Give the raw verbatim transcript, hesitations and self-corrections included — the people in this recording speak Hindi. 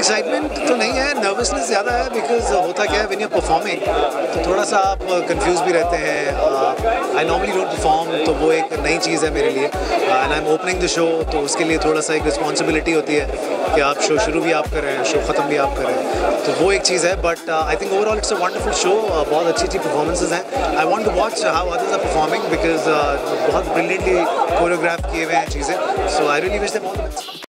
एक्साइटमेंट तो नहीं है, नर्वसनेस ज़्यादा है, बिकॉज होता क्या है व्हेन यू परफॉर्मिंग तो थोड़ा सा आप कंफ्यूज भी रहते हैं। आई नॉर्मली डोंट परफॉर्म, तो वो एक नई चीज़ है मेरे लिए and I am opening the show, तो उसके लिए थोड़ा सा एक रिस्पॉन्सिबिलिटी होती है कि आप शो शुरू भी आप कर रहे हैं, शो ख़त्म भी आप कर रहे हैं, तो वो एक चीज़ है। But I think overall it's a wonderful show, बहुत अच्छी अच्छी परफॉर्मेंसेज हैं। I want to watch how others are performing because बहुत ब्रिलियंटली कोरियोग्राफ किए हुए हैं चीज़ें, so I really wish them all the best.